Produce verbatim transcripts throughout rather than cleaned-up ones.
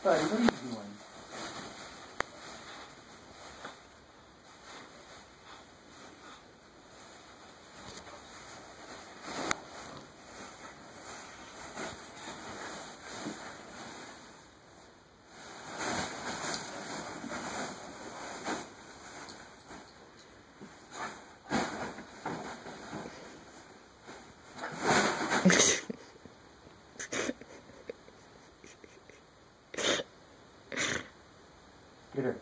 Buddy, what are you doing? Get her.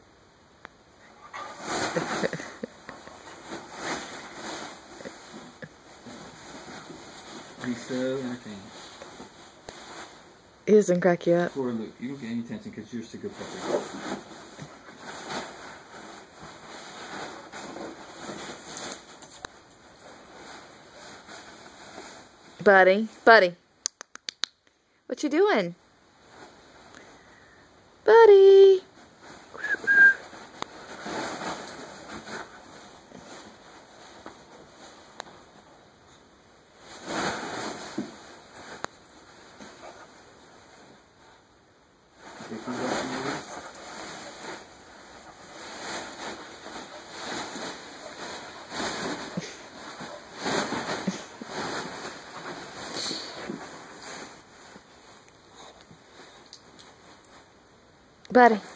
He's so entertaining. He doesn't crack you up. Poor Luke, you don't get any attention because you're just a good puppy. Buddy, buddy. What you doing? Buddy. Buddy.